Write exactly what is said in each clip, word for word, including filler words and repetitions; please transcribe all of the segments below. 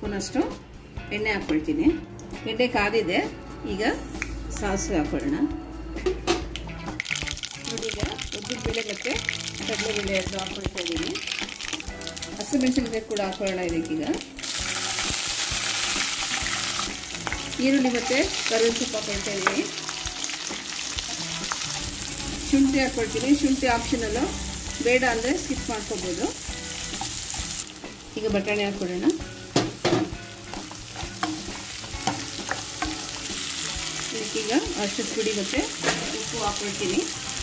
ಸ್ಪೂನಷ್ಟು ಎಣ್ಣೆ ಹಾಕ್ಕೊಳ್ತೀನಿ. ಎಣ್ಣೆ ಕಾದಿದೆ. ಈಗ ಸಾಸಿವೆ ಹಾಕೊಳ್ಳೋಣ. ನೋಡಿ, ಈಗ ಉದ್ದಿನ ಬೇಳೆ ಮತ್ತು ಕಡಲೆಬೇಳೆ ಎರಡು ಹಾಕ್ಕೊಳ್ತಾ ಇದ್ದೀನಿ. ಹಸಿಮೆಣಸಿನಕಾಯಿ ಕೂಡ ಹಾಕೊಳ್ಳೋಣ ಇದಕ್ಕೀಗ. ಈರುಳ್ಳಿ ಮತ್ತು ಕರಿಬೇವು ಸೊಪ್ಪು ಹಾಕೊಳ್ತಾ ಇದ್ದೀನಿ. ಶುಂಠಿ ಹಾಕ್ಕೊಳ್ತೀನಿ. ಶುಂಠಿ ಆಪ್ಷನಲ್ಲು, ಬೇಡ ಅಂದರೆ ಸ್ಕಿಪ್ ಮಾಡ್ಕೋಬೋದು. ಈಗ ಬಟಾಣಿ ಹಾಕ್ಕೊಳ್ಳೋಣ. ಇದಕ್ಕೀಗ ಅರಿಶಿನ ಪುಡಿ ಮತ್ತು ಉಪ್ಪು ಹಾಕ್ಕೊಳ್ತೀನಿ.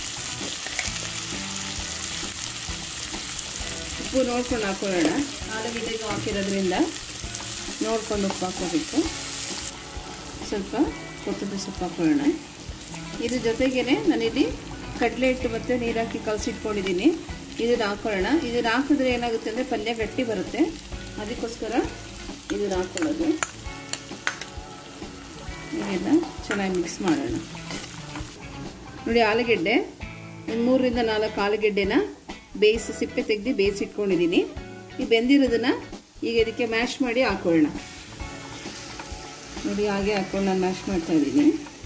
ಉಪ್ಪು ನೋಡ್ಕೊಂಡು ಹಾಕೊಳ್ಳೋಣ. ಆಲೂಗೆಡ್ಡೆಗೂ ಹಾಕಿರೋದ್ರಿಂದ ನೋಡ್ಕೊಂಡು ಉಪ್ಪು ಹಾಕೋಬೇಕು. ಸ್ವಲ್ಪ ಕೊತ್ತಂಬರಿ ಸೊಪ್ಪು ಹಾಕೊಳ್ಳೋಣ. ಇದ್ರ ಜೊತೆಗೇ ನಾನಿಲ್ಲಿ ಕಡಲೆ ಹಿಟ್ಟು ಮತ್ತು ನೀರು ಹಾಕಿ ಕಲಸಿಟ್ಕೊಂಡಿದ್ದೀನಿ. ಇದನ್ನು ಹಾಕೊಳ್ಳೋಣ. ಇದನ್ನು ಹಾಕಿದ್ರೆ ಏನಾಗುತ್ತೆ ಅಂದರೆ ಪಲ್ಯ ಗಟ್ಟಿ ಬರುತ್ತೆ. ಅದಕ್ಕೋಸ್ಕರ ಇದನ್ನು ಹಾಕ್ಕೊಳ್ಳೋದು. ಇದೆಲ್ಲ ಚೆನ್ನಾಗಿ ಮಿಕ್ಸ್ ಮಾಡೋಣ. ನೋಡಿ, ಆಲೂಗೆಡ್ಡೆ ಒಂದು ಮೂರರಿಂದ ನಾಲ್ಕು ಆಲೂಗೆಡ್ಡೆನ ಬೇಯಿಸಿ ಸಿಪ್ಪೆ ತೆಗೆದು ಬೇಯಿಸಿಟ್ಕೊಂಡಿದ್ದೀನಿ. ಈ ಬೆಂದಿರೋದನ್ನು ಈಗ ಇದಕ್ಕೆ ಮ್ಯಾಶ್ ಮಾಡಿ ಹಾಕೊಳ್ಳೋಣ. ನೋಡಿ, ಹಾಗೆ ಹಾಕ್ಕೊಂಡು ನಾನು ಮ್ಯಾಶ್ ಮಾಡ್ತಾ ಇದ್ದೀನಿ.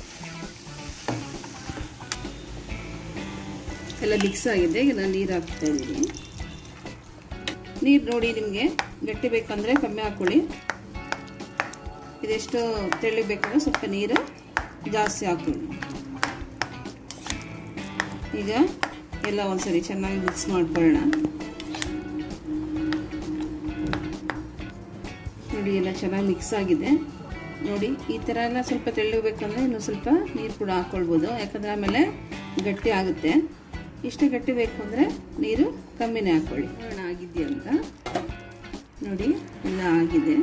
ಎಲ್ಲ ಮಿಕ್ಸ್ ಆಗಿದೆ. ಈಗ ನಾನು ನೀರು ಹಾಕ್ತಾ ಇದ್ದೀನಿ. ನೀರು ನೋಡಿ, ನಿಮಗೆ ಗಟ್ಟಿ ಬೇಕಂದರೆ ಕಮ್ಮಿ ಹಾಕ್ಕೊಳ್ಳಿ. ಇದೆಷ್ಟು ತೆಳ್ಳಗೆ ಬೇಕಂದ್ರೆ ಸ್ವಲ್ಪ ನೀರು ಜಾಸ್ತಿ ಹಾಕ್ಕೊಳ್ಳಿ. ಈಗ ಎಲ್ಲ ಒಂದ್ಸರಿ ಚೆನ್ನಾಗಿ ಮಿಕ್ಸ್ ಮಾಡ್ಕೊಳ್ಳೋಣ. ನೋಡಿ, ಎಲ್ಲ ಚೆನ್ನಾಗಿ ಮಿಕ್ಸ್ ಆಗಿದೆ. ನೋಡಿ, ಈ ಥರ ಎಲ್ಲ ಸ್ವಲ್ಪ ತೆಳ್ಳಗೆ ಬೇಕಂದರೆ ಇನ್ನೂ ಸ್ವಲ್ಪ ನೀರು ಕೂಡ ಹಾಕ್ಕೊಳ್ಬೋದು. ಯಾಕಂದರೆ ಆಮೇಲೆ ಗಟ್ಟಿ ಆಗುತ್ತೆ. ಇಷ್ಟು ಗಟ್ಟಿ ಬೇಕು ಅಂದರೆ ನೀರು ಕಮ್ಮಿನೇ ಹಾಕ್ಕೊಳ್ಳಿ. ಆಗಿದೆಯಾ ಅಂತ ನೋಡಿ, ಎಲ್ಲ ಆಗಿದೆ.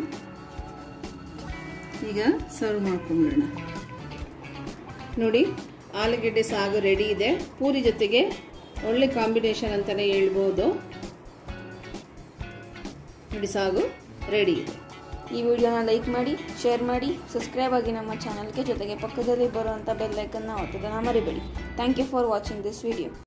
ಈಗ ಸರ್ವ್ ಮಾಡ್ಕೊಂಬಿಡೋಣ. ನೋಡಿ, ಆಲೂಗೆಡ್ಡೆ ಸಾಗು ರೆಡಿ ಇದೆ. ಪೂರಿ ಜೊತೆಗೆ ಒಳ್ಳೆ ಕಾಂಬಿನೇಷನ್ ಅಂತಲೇ ಹೇಳ್ಬೋದು. ನೋಡಿ, ಸಾಗು ರೆಡಿ ಇದೆ. ಈ ವಿಡಿಯೋನ ಲೈಕ್ ಮಾಡಿ, ಶೇರ್ ಮಾಡಿ, ಸಬ್ಸ್ಕ್ರೈಬ್ ಆಗಿ ನಮ್ಮ ಚಾನಲ್ಗೆ. ಜೊತೆಗೆ ಪಕ್ಕದಲ್ಲಿ ಬರುವಂಥ ಬೆಲ್ ಐಕನ್ನ ಒತ್ತೋದನ್ನ ಮರಿಬೇಡಿ. Thank you for watching this video.